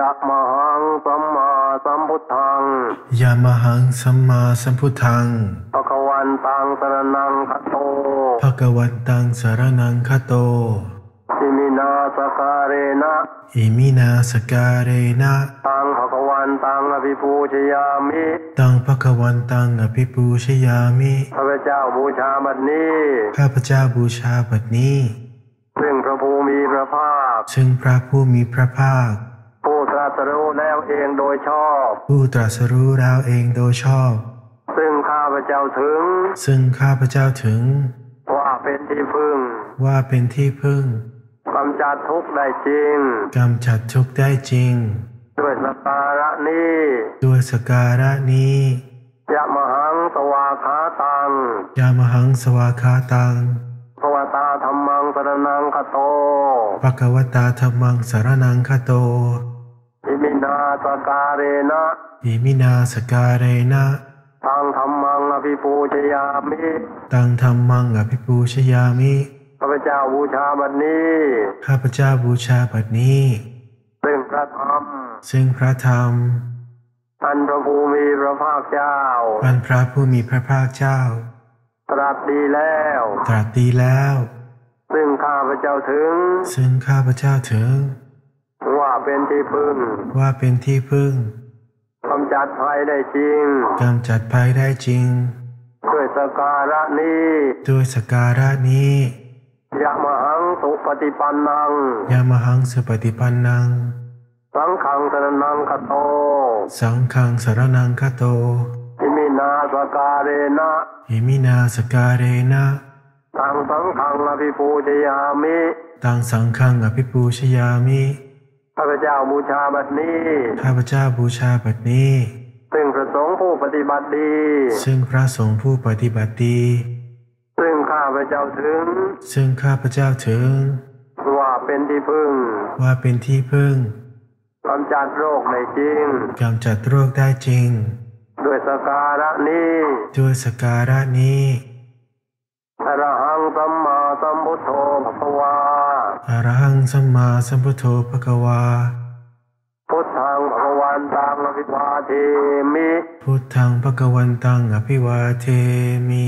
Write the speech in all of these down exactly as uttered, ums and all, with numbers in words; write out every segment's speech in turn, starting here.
ยะมหังสัมมาสัมพุทธังยามหังสัมมาสัมพุทธังภคววันตังสรณังคัตโตภควันตังสรณังคัตโตอิมินาสการเรนะอิมินาสการเรนะตังภควันตังอภิปูชยามิตังภควันตังอภิปูชยามิข้าพเจ้าบูชาบัดนี้ข้าพเจ้าบูชาบัดนี้ซึ่งพระผู้มีพระภาคซึ่งพระผู้มีพระภาคผู้ตรัสรู้แล้วเองโดยชอบผู้ตรัสรู้แล้วเองโดยชอบซึ่งข้าพเจ้าถึงซึ่งข้าพเจ้าถึงว่าเป็นที่พึ่งว่าเป็นที่พึ่งกำจัดทุกข์ได้จริงกำจัดทุกข์ได้จริงด้วยสักการะนี้ด้วยสักการะนี้ยะมหังสวาคาตังยามหังสวาคาตังภวตาธัมมังสรณังคโตภควตาธัมมังสรณังคโตอิมินาสการเรนะอิมินาสการเรนะตังธัมมังอภิปูชยามิตังธัมมังอภิปูชยามิข้าพเจ้าบูชาบัดนี้ข้าพเจ้าบูชาบัดนี้ซึ่งพระธรรมซึ่งพระธรรมอันพระผู้มีพระภาคเจ้าอันพระผู้มีพระภาคเจ้าตรัสดีแล้วตรัสดีแล้วซึ่งข้าพเจ้าถึงซึ่งข้าพเจ้าถึงว่าเป็นที่พึ่งว่าเป็นที่พึ่งกำจัดภัยได้จริงกำจัดภัยได้จริงด้วยสักการะนี้ด้วยสักการะนี้ยะมหังสุปฏิปันนังยามหังสุปฏิปันนังสังฆังสรณังคโตสังฆังสรณังคโตอิมินาสการเรนะอิมินาสการเรนะตังสังฆังอภิปูชยามิตังสังฆังอภิปูชยามิข้าพเจ้าบูชาบัดนี้ข้าพเจ้าบูชาบัดนี้ซึ่งพระสงฆ์ผู้ปฏิบัติดีซึ่งพระสงฆ์ผู้ปฏิบัติดีซึ่งข้าพเจ้าถึงซึ่งข้าพเจ้าถึงว่าเป็นที่พึ่งว่าเป็นที่พึ่งกำจัดโรคได้จริงกำจัดโรคได้จริงด้วยสักการะนี้ด้วยสักการะนี้อรหังสัมมาสัมพุทโธภควาอรหังสัมมาสัมพุทโธภควาพุทธังภควันตังอภิวาเทมิพุทธังภควันตังอภิวาเทมิ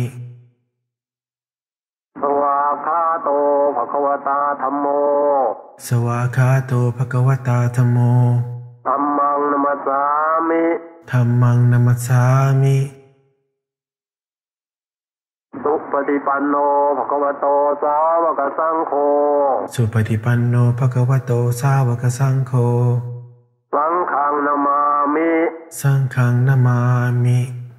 สวาคาโตภควตาธัมโมสวาคาโตภควตาธัมโมธัมมังนัมสสามิธัมมังนัมสสามิสุปฏิปันโนภควโตสาวกสังโฆสุปฏิปันโนภควโตสาวกสังโฆสังฆังนามามิสังฆังนามามิ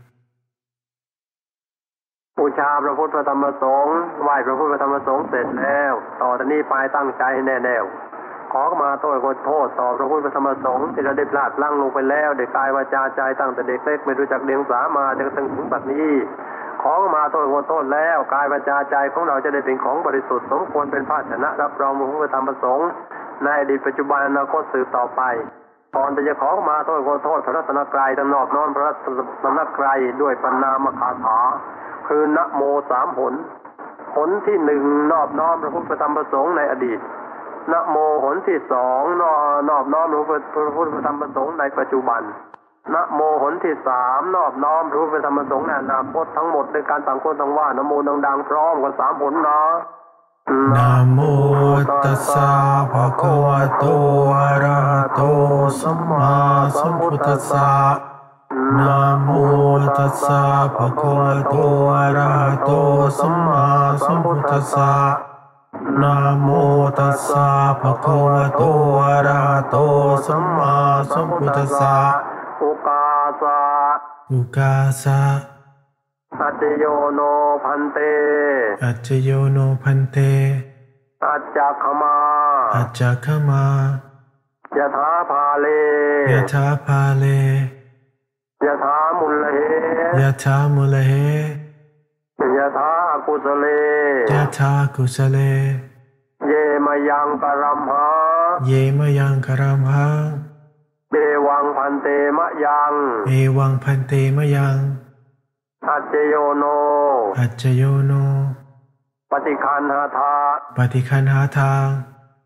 บูชาพระพุทธพระธรรมพระสงฆ์ไหว้พระพุทธพระธรรมพระสงฆ์เสร็จแล้วต่อจากนี้ไปตั้งใจให้แน่แน่วขอมาโทษขอโทษต่อพระพุทธพระธรรมพระสงฆ์ที่เราได้พลาดพลั้งลงไปแล้วเด็กกายวาจาใจตั้งแต่เด็กเล็กไม่รู้จักเดียงสามาจนถึงถึงปัจจุบันนี้ขอมาโทษขอโทษแล้วกายวาจาใจของเราจะได้เป็นของบริสุทธิ์สมควรเป็นภาชนะรับรองพระพุทธธรรมพระสงฆ์ในอดีตปัจจุบันอนาคตสืบต่อไปก่อนจะขอมาโทษขอโทษพระรัตนกรัยทั้งนอบน้อมพระรัตนกรัยด้วยปณามคาถาคือนะโมสามหนหนที่หนึ่งนอบน้อมพระพุทธธรรมพระสงฆ์ในอดีตนะโมหนที่สองนอบน้อมพระพุทธธรรมพระสงฆ์ในปัจจุบันนะโมหนที่สามนอบน้อมพระพุทธธรรมพระสงฆ์ในอนาคตทั้งหมดในการต่างคนต่างว่านะโมดังๆพร้อมกันสามหนนะนะโมตัสสะภะคะวะโตอะระหะโตสัมมาสัมพุทธัสสะนะโมตัสสะภะคะวะโตอะระหะโตสัมมาสัมพุทธัสสะนะโมตัสสะภะคะวะโตอะระหะโตสัมมาสัมพุทธัสสะอุกาสะอุกาสะอัจจโยโนพันเตอัจจโยโนพันเตอัจจคมาอัจจคมายะถาภาเลยะถาภาเลยะถามุลเหยะถามุลเหยะถากุสเลยะถากุสเลเยมยังกรัมหาเยมยังกรัมหังเอวังพันเตมะยังเอวังพันเตมะยังอัจจโยโนอัจจโยโนปฏิคันหาทาปฏิคันหาทาง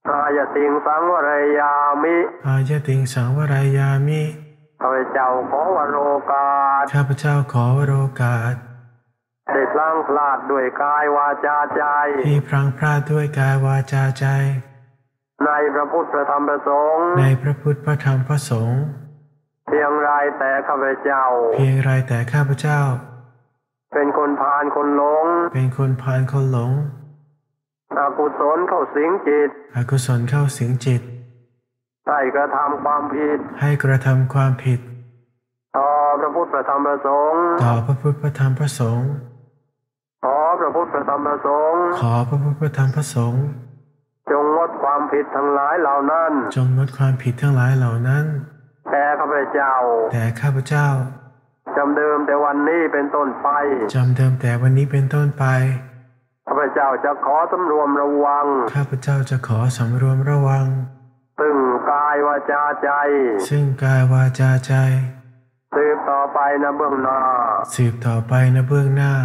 อายติงสังวรยามิอายติงสังวรายามิข้าพเจ้าขอวโรกาสข้าพเจ้าขอวโรกาสได้พลังพลาดด้วยกายวาจาใจที่พลังพลาดด้วยกายวาจาใจในพระพุทธพระธรรมพระสงฆ์ในพระพุทธพระธรรมพระสงฆ์เพียงไรแต่ข้าพเจ้าเพียงไรแต่ข้าพเจ้าเป็นคนพาลคนหลงเป็นคนพาลคนหลงอกุศลเข้าสิงจิตอกุศลเข้าสิงจิตให้กระทำความผิดให้กระทำความผิดต่อพระพุทธพระธรรมพระสงฆ์ต่อพระพุทธพระธรรมพระสงฆ์ขอพระพุทธพระธรรมพระสงฆ์ขอพระพุทธพระธรรมพระสงฆ์จงงดความผิดทั้งหลายเหล่านั้นจงงดความผิดทั้งหลายเหล่านั้นแต่ข้าพเจ้าแต่ข้าพเจ้าจำเดิมแต่วันนี้เป็นต้นไปจำเดิมแต่วันนี้เป็นต้นไปข้าพเจ้าจะขอสำรวมระวังข้าพเจ้าจะขอสำรวมระวังซึ่งกายวาจาใจซึ่งกายวาจาใจสืบต่อไปนะเบื้องหน้าสืบต่อไปนะเบื้องหน้า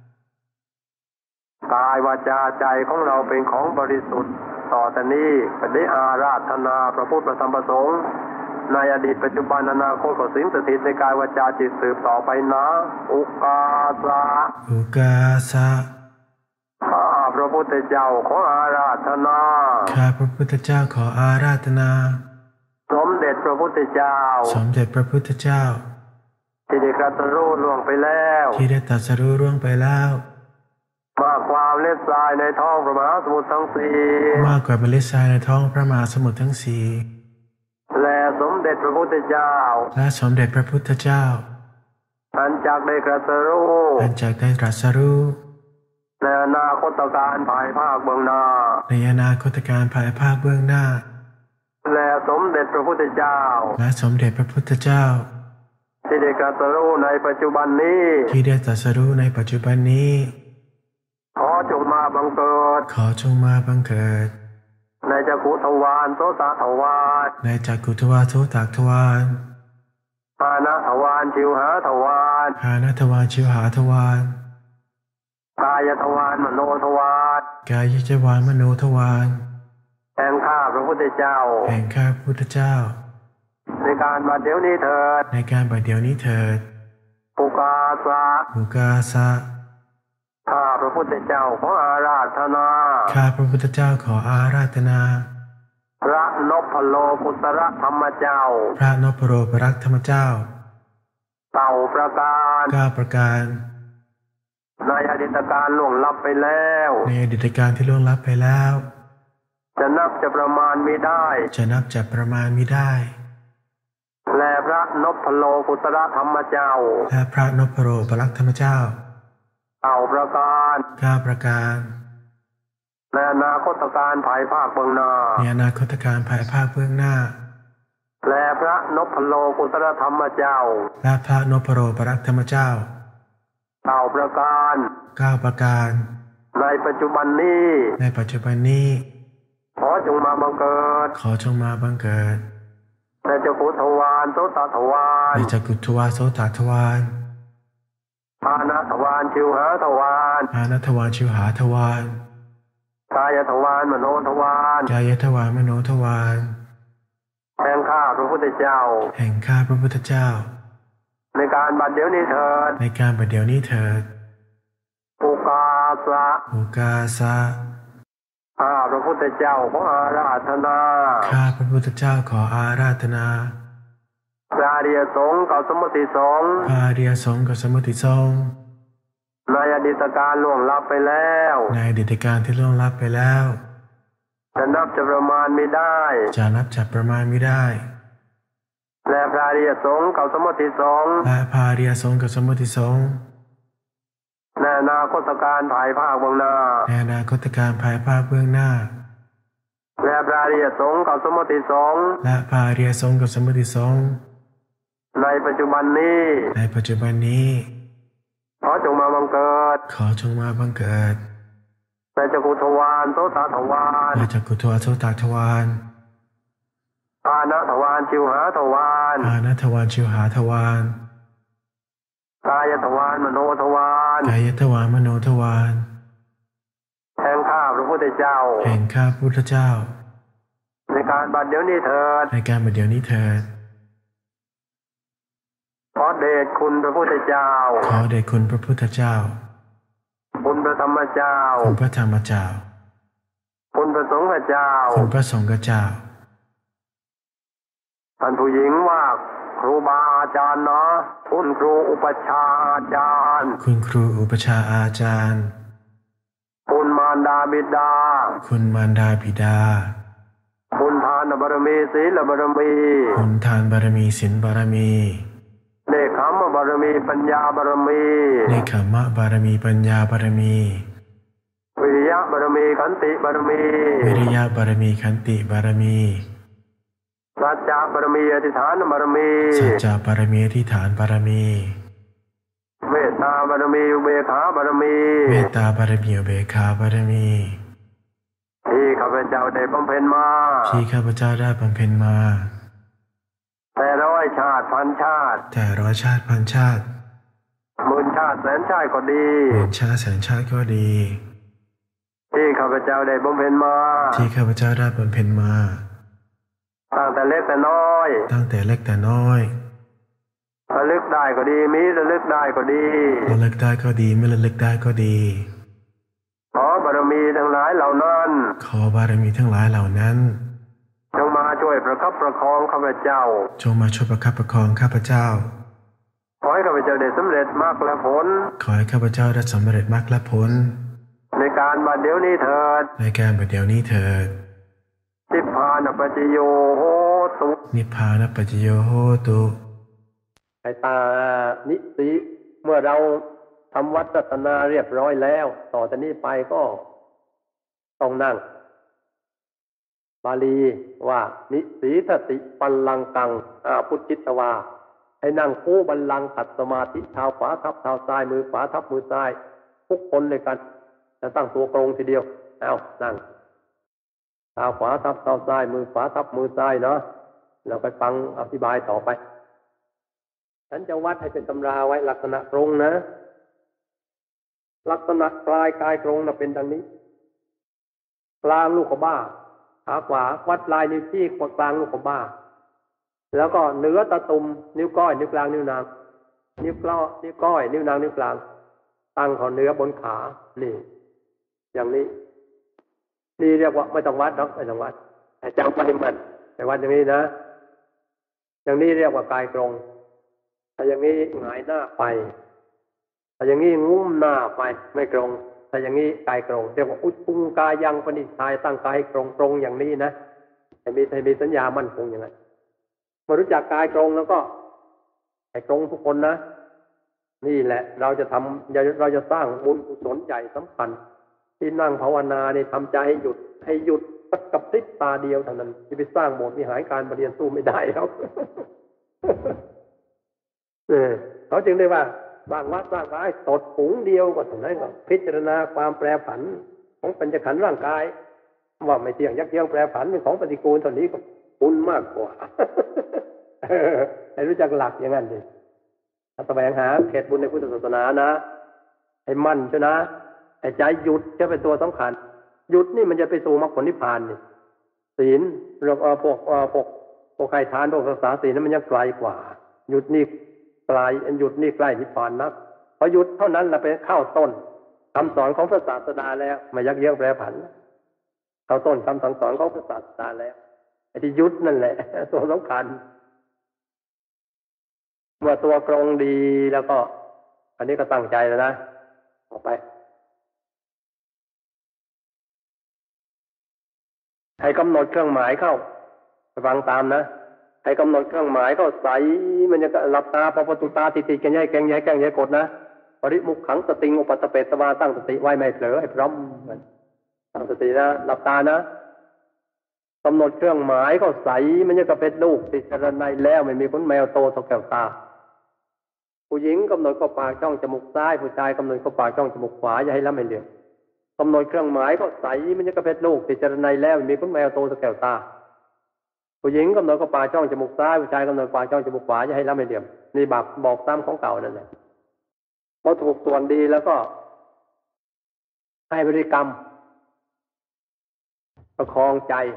กายวาจาใจของเราเป็นของบริสุทธิ์ต่อแต่นี้ก็ได้อาราธนาพระพุทธพระธรรมพระสงฆ์ในอดีตปัจจุบันอนาคตก็สิงสถิตในกายวาจาจิตสืบต่อไปนะอุกาสะอุกาสะข้าพระพุทธเจ้าขออาราธนาข้าพระพุทธเจ้าขออาราธนาสมเด็จพระพุทธเจ้าสมเด็จพระพุทธเจ้าที่ได้ตรัสรู้ล่วงไปแล้วที่ได้ตรัสรู้ร่วงไปแล้วมากความเล็ดทรายในท้องพระมหาสมุทรทั้งสี่มากกว่าเมล็ดทรายในท้องพระมหาสมุทรทั้งสี่และสมเด็จพระพุทธเจ้าและสมเด็จพระพุทธเจ้าอันจากได้ตรัสรู้อันจากได้ตรัสรู้ในอนาคตการภายภาคเบื้องหน้าในอนาคตการภายภาคเบื้องหน้าและสมเด็จพระพุทธเจ้าและสมเด็จพระพุทธเจ้าที่ได้ตรัสรู้ในปัจจุบันนี้ที่ได้ตรัสรู้ในปัจจุบันนี้ขอจงมาบังเกิดขอจงมาบังเกิดในจักขุทวารโสตทวารในจักกุทวารโสตทวารปานะทวารชิวหาทวารหานาทวารชิวหาทวารกายทวารมโนทวารกายจวารมโนทวารแห่งข้าพระพุทธเจ้าแห่งข้าพระพุทธเจ้าในการบัดเดี๋ยวนี้เถิดในการบัดเดี๋ยวนี้เถิดปุกาสะอุกาสะข้าพระพุทธเจ้าขออาราธนาข้าพระพุทธเจ้าขออาราธนาพระนพโลกุตระธรรมเจ้าพระนพโรปรักธรรมเจ้าเต่าประการเก้าประการในอดีตการล่วงลับไปแล้วในอดีตการที่ล่วงลับไปแล้วจะนับจะประมาณไม่ได้จะนับจับประมาณมิได้และพระนพโลกุตระธรรมเจ้าและพระนพโรปรักธรรมเจ้าเต่าประการเก้าประการในอนาคตการภายภาคเบื้องหน้าในอนาคตการภายภาคเบื้องหน้าและพระนพโลกุตระธรรมเจ้าและพระนพโรปรักธรรมเจ้าเต่าประการเก้าประการในปัจจุบันนี้ในปัจจุบันนี้ขอจงมาบังเกิดขอจงมาบังเกิดในจักขุทวารโสตทวารในจักกุทวารโสตทวารปานะทวารชิวหาทวารอานัทวารชิวหาทวารกายทวารมโนทวารกายทวารมโนทวารแห่งข้าพระพุทธเจ้าแห่งข้าพระพุทธเจ้าในการบัดเดี๋ยวนี้เถิดในการบัดเดี๋ยวนี้เถิดอุกาสะอุกาสะข้าพระพุทธเจ้าขออาราธนาข้าพระพุทธเจ้าขออาราธนาพระอริยสงฆ์กับสมมติสงฆ์พระอริยสงฆ์กับสมุติสงฆ์ในอดีตการล่วงลับไปแล้วในอดีตการที่ล่วงลับไปแล้วจะนับจะประมาณไม่ได้จะนับจับประมาณไม่ได้และพระอริยสงฆ์กับสมมติสงฆ์และพระอริยสงฆ์กับสมุติสงฆ์ในอนาคตการภายภาคเบื้องหน้าในอนาคตการภายภาคเบื้องหน้าและพระอริยสงฆ์กับสมมติสงฆ์และพระอริยสงฆ์กับสมุติสงฆ์ในปัจจุบันนี้ในปัจจุบันนี้ขอจงมาบังเกิดขอจงมาบังเกิดในจักขุทวารโสตทวารในจักกุทวารโสตทวารปานะทวารชิวหาทวารอานัทวารชิวหาทวารกายทวารมโนทวารกายทวารมโนทวารแห่งข้าพระพุทธเจ้าแห่งข้าพระพุทธเจ้าในการบัดเดี๋ยวนี้เถิดในการบัดเดี๋ยวนี้เถิดขอเดชคุณพระพุทธเจ้าขอเดชคุณพระพุทธเจ้าคุณพระธรรมเจ้าคุณพระธรรมเจ้าคุณพระสงฆ์เจ้าคุณพระสงฆ์เจ้าท่านผู้หญิงว่าครูบาอาจารย์นะคุณครูอุปชาอาจารย์คุณครูอุปชาอาจารย์คุณมารดาบิดาคุณมารดาบิดาคุณทานบารมีศีลบารมีคุณทานบารมีศีลบารมีเนคขมบารมีปัญญาบารมีเนคขมบารมีปัญญาบารมีวิริยะบารมีขันติบารมีวิริยะบารมีขันติบารมีสัจจะบารมีอธิษฐานบารมีสัจจะบารมีอธิษฐานบารมีเมตตาบารมีอุเบกขาบารมีเมตตาบารมีอุเบกขาบารมีที่ข้าพเจ้าได้บำเพ็ญมาที่ข้าพเจ้าได้บำเพ็ญมาแต่ร้อยชาติพันชาติแต่ร้อยชาติพันชาติหมื่นชาติแสนชาติก็ดีหมื่นชาติแสนชาติก็ดีที่ข้าพเจ้าได้บำเพ็ญมาที่ข้าพเจ้าได้บำเพ็ญมาตั้งแต่เล็กแต่น้อยตั้งแต่เล็กแต่น้อยระลึกได้ก็ดีมิระลึกได้ก็ดีระลึกได้ก็ดีไม่ระลึกได้ก็ดีขอบารมีทั้งหลายเหล่านั้นขอบารมีทั้งหลายเหล่านั้นจงมาช่วยประคับประคองข้าพเจ้าจงมาช่วยประคับประคองข้าพเจ้าขอให้ข้าพเจ้าได้สำเร็จมรรคและผลขอให้ข้าพเจ้าได้สำเร็จมรรคและผลในการบัดเดี๋ยวนี้เถิดในการบัดเดี๋ยวนี้เถิดนิพพานปัจจโยโหตุนิพพานปัจจโยโหตุไอตานิสิเมื่อเราทำวัดศาสนาเรียบร้อยแล้วต่อจากนี้ไปก็ต้องนั่งบาลีว่านิสีทติปัลลังกังอาพุทธิตวาให้นั่งคู่บัลลังก์ตัดสมาธิเท้าขวาทับเท้าซ้ายมือขวาทับมือซ้ายทุกคนเลยกันจะตั้งตัวตรงทีเดียวเอานั่งเท้าขวาทับเท้าซ้ายมือขวาทับมือซ้ายเนาะเราไปฟังอธิบายต่อไปฉันจะวัดให้เป็นตำราไว้ลักษณะตรงนะลักษณะกลายกายตรงนะเป็นดังนี้กลางลูกขบ้าขาขวาวัดลายนิ้วชี้กลางลูกขบ้าแล้วก็เหนือตะตุ่มนิ้วก้อยนิ้วกลางนิ้วนางนิ้วกล้อนิ้วก้อยนิ้วนางนิ้วกลางตั้งเขาเหนือบนขานี่อย่างนี้นี่เรียกว่าไม่ต้องวัดหรอกไม่ต้องวัดแต่จำปริมาณแต่วัดอย่างนี้นะอย่างนี้เรียกว่ากายตรงถ้าอย่างนี้หงายหน้าไปถ้าอย่างนี้งุ้มหน้าไปไม่ตรงถ้าอย่างนี้กายตรงเรียกว่าอุปุงกายังปณิชายตั้งกายตรงตรงอย่างนี้นะให้มีให้มีสัญญามั่นคงอย่างนั้นเมื่อรู้จักกายตรงแล้วก็ให้ตรงทุกคนนะนี่แหละเราจะทำเราจะสร้างบุญกุศลใหญ่สำคัญที่นั่งภาวนาเนี่ยทำใจให้หยุดให้หยุดสักกับพริบตาเดียวเท่านั้นที่ไปสร้างโบสถ์วิหารการประเรียนสู้ไม่ได้ครับเออเขาจึงได้ว่าสร้างวัดสร้างวาให้ตดปุ๋งเดียวก็เท่านั้นก็พิจารณาความแปรผันของปัญจขันธ์ร่างกายว่าไม่เที่ยงยักเที่ยงแปรผันเป็นของปฏิกูลเท่านี้ก็บุญมากกว่าให้รู้จักหลักอย่างนั้นดิถ้าแสวงหาเขตบุญในพุทธศาสนานะให้มั่นใช่นะให้ใจหยุดจะเป็นตัวสำคัญหยุดนี่มันจะไปสู่มรรคผลนิพพานนี่ศีลเรื่องพวกพวกพวกใครทานพวกศึกษาศีลนั้นมันยังไกลกว่าหยุดนี่ไกลหยุดนี่ใกล้นิพพานนักพอหยุดเท่านั้นเราไปเข้าต้นคำสอนของพระศาสดาแล้วไม่ยักเยื้องแปรผันเข้าต้นคำสั่งสอนของพระศาสดาแล้วไอ้ที่หยุดนั่นแหละตัวสำคัญเมื่อตัวตรงดีแล้วก็อันนี้ก็ตั้งใจแล้วนะออกไปให้กำหนดเครื่องหมายเข้าฟังตามนะให้กำหนดเครื่องหมายเข้าใสมันจะหลับตาพอประตูตาติดติดกันแย่แกงแย่แกงแย่กดนะปริมุขขังสติงอุปัตตเปตวาตั้งสติไว้ไม่เผลอให้พร้อมตั้งสตินะหลับตานะกำหนดเครื่องหมายเข้าใสมันจะกระเป็นลูกติดจรณัยแล้วไม่มีขนแมวโตเท่าแก้วตาผู้หญิงกำหนดเข้าปากช่องจมูกซ้ายผู้ชายกำหนดเข้าปากช่องจมูกขวาอย่าให้ล้ำให้เหลี่ยมกำหนดเครื่องหมายเข้าใสมันจะกระเป็นลูกติดจรณัยแล้วไม่มีขนแมวโตเท่าแก้วตาผู้หญิงกำหนดเข้าปากช่องจมูกซ้ายผู้ชายกำหนดปากช่องจมูกขวาอย่าให้ล้ำให้เหลี่ยมนี่บอกบอกตามของเก่านั่นแหละพอถูกส่วนดีแล้วก็ให้บริกรรมประคองใจ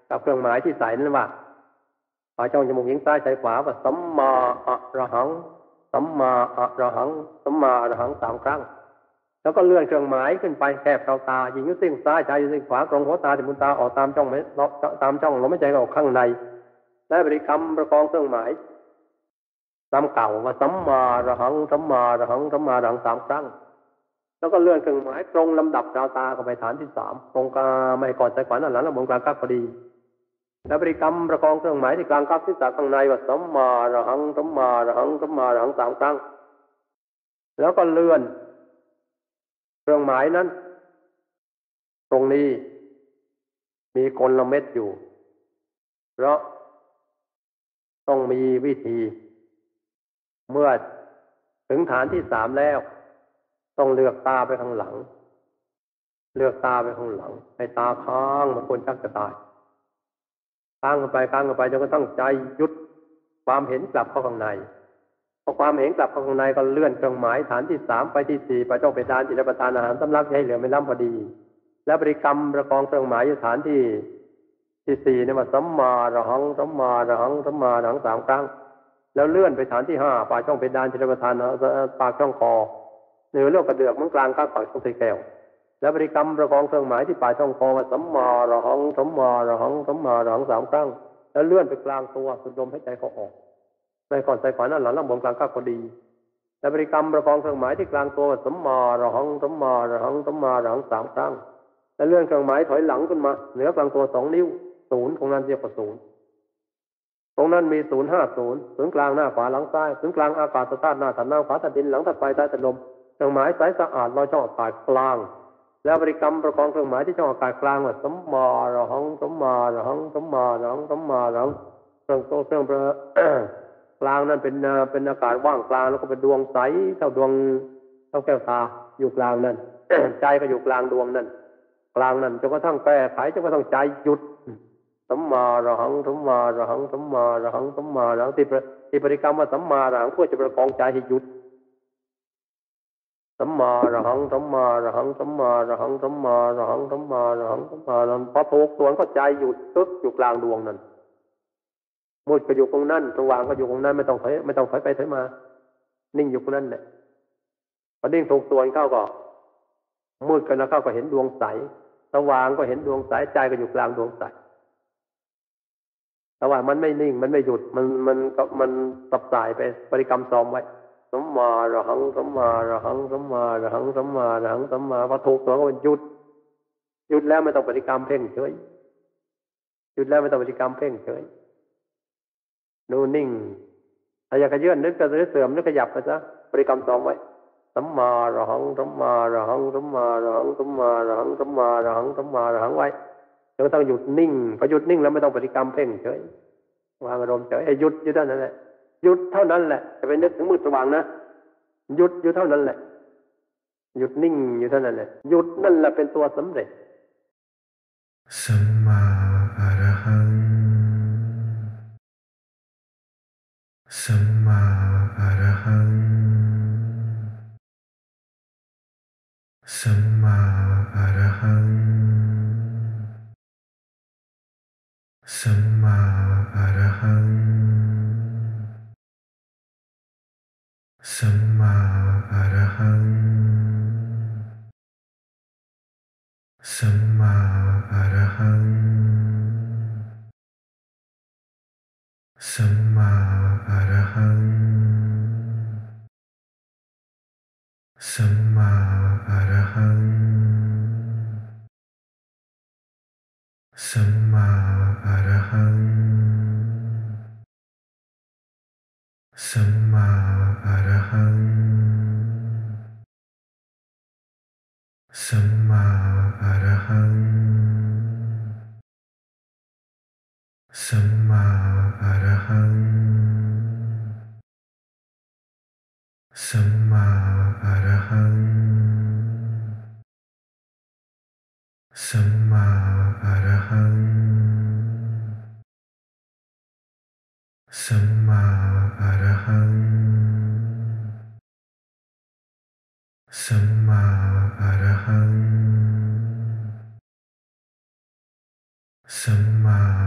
กับเครื่องหมายที่ใส่นั่นว่าปลายช่องจมูกหญิงซ้ายซ้ายขวาว่าสัมมาอะระหังสัมมาอะระหังสัมมาอะระหังสามครั้งแล้วก็เลื่อนเครื่องหมายขึ้นไปแคบเท่าตาหญิงอยู่ซีกซ้ายชายอยู่ซีกขวาตรงหัวตาที่มุนตาออกตามช่องไม่ตามช่องลมหายใจออกข้างในและบริกรรมประกองเครื่องหมายซ้ำเก่าว่าสัมมาอะระหังสัมมาอะระหังสัมมาอะระหังสามครั้งแล้วก็เลื่อนเครื่องหมายตรงลำดับดาวตาเข้าไปฐานที่สามตรงกลางไม่ก่อนใจขวาหน้าหลังและบนกลางกักพอดีและบริกรรมประกองเครื่องหมายที่กลางกักที่จากข้างในว่าสัมมาอะระหังสัมมาอะระหังสัมมาอะระหังสามครั้งแล้วก็เลื่อนเครื่องหมายนั้นตรงนี้มีกลเม็ดอยู่เพราะต้องมีวิธีเมื่อถึงฐานที่สามแล้วต้องเลือกตาไปข้างหลังเลือกตาไปข้างหลังให้ตาค้างบางคนชักจะตายค้างกันไปค้างกันไปจนกระทั่งใจหยุดความเห็นกลับเข้าข้างในพอความเห็นกลับเข้าข้างในก็เลื่อนเครื่องหมายฐานที่สามไปที่สี่ไปจ้องไปทานจิตประทานอาหารสำลักให้เหลือไม่ล้ำพอดีและบริกรรมประกองเครื่องหมายอยู่ฐานที่ที่สี่เนี่ยว่าสัมมาอะระหังสัมมาอะระหังสัมมาอะระหังสามครั้งแล้วเลื่อนไปฐานที่ห้าปากช่องเพดานจิตประทานปากช่องคอเหนือโลกกระเดือกมันกลางก้างปากช่องไส้แก้วและบริกรรมประกองเครื่องหมายที่ปากช่องคอว่าสัมมาอะระหังสัมมาอะระหังสัมมาอะระหังสามครั้งแล้วเลื่อนไปกลางตัวสูดลมให้ใจเขาออกในก่อนใจขวาหน้าหลังลำบนกลางก้างพอดีและบริกรรมประกองเครื่องหมายที่กลางตัวว่าสัมมาอะระหังสัมมาอะระหังสัมมาอะระหังสามครั้งและเลื่อนเครื่องหมายถอยหลังขึ้นมาเหนือกลางตัวสองนิ้วศูนย์ตรงนั้นเรียกว่าศูนย์ตรงนั้นมีศูนย์ห้าศูนย์ศูนย์กลางหน้าขวาหลังซ้ายศูนย์กลางอากาศธาตุหน้าถัดหน้าขวาถัดดินหลังถัดไปใต้ถัดลมเครื่องหมายสายสะอาดลอยช่องอากาศกลางแล้วบริกรรมประกองเครื่องหมายที่ช่องอากาศกลางว่าสัมมาอะระหังสัมมาอะระหังสัมมาอะระหังสัมมาอะระหังเครื่องตัวเครื่องกลางนั้นเป็นเป็นอากาศว่างกลางแล้วก็เป็นดวงใสเท่าดวงเท่าแก้วตาอยู่กลางนั้น ใจก็อยู่กลางดวงนั้นกลางนั้นจนกระทั่งแก้ไขจนกระทั่งใจหยุดสัมมาอะระหังสัมมาอะระหังสัมมาอะระหังสัมมาอะระหังที่ที่บริกรรมว่าสัมมาอะระหังเพื่อจะประคองใจให้หยุดสัมมาอะระหังสัมมาอะระหังสัมมาอะระหังสัมมาอะระหังสัมมาอะระหังสัมมาอะระหังพอถูกตัวก็ใจหยุดตึ๊กอยู่กลางดวงนั้นมืดก็อยู่ตรงนั้นสว่างก็อยู่ตรงนั้นไม่ต้องถอยไม่ต้องถอยไปถอยมานิ่งอยู่ตรงนั้นแหละพอนิ่งถูกตัวเข้าก็มืดกันแล้วเข้าก็เห็นดวงใสสว่างก็เห็นดวงใสใจก็อยู่กลางดวงใสแต่ว่ามันไม่นิ่งมันไม่หยุดมันมันก็มันสับสายไปบริกรรมซ้อมไว้สัมมาอะระหังสัมมาอะระหังสัมมาอะระหังสัมมาอะระหังสัมมาพอถูกตัวก็มันหยุดหยุดแล้วไม่ต้องบริกรรมเพ่งเฉยหยุดแล้วไม่ต้องบริกรรมเพ่งเฉยดูนิ่งถ้าอยากจะเยื่อนนึกจะเสื่อมนึกขยับไปซะบริกรรมซ้อมไว้สัมมาอะระหังสัมมาอะระหังสัมมาอะระหังสัมมาอะระหังสัมมาอะระหังสัมมาอะระหังไว้จนกระทั่งหยุดนิ่งพอหยุดนิ่งแล้วไม่ต้องบริกรรมเพ่งเฉยวางอารมณ์เฉยให้หยุดอยู่เท่านั้นแหละหยุดเท่านั้นแหละจะไปนึกถึงมืดสว่างนะหยุดอยู่เท่านั้นแหละหยุดนิ่งอยู่เท่านั้นแหละหยุดนั่นแหละเป็นตัวสำเร็จสัมมาอะระหังสัมมาอะระหังสัมมาอะระหังสัมมาอะระหังสัมมาอะระหังสัมมาอะระหังสัมมาอะระหังสัมมาอะระหังสัมมาอะระหังสัมมาอะระหังสัมมาอะระหังสัมมาอะระหังสัมมาอะระหังสัมมาอะระหังสัมมาอะระหังสัมมาอะระหังสัมมา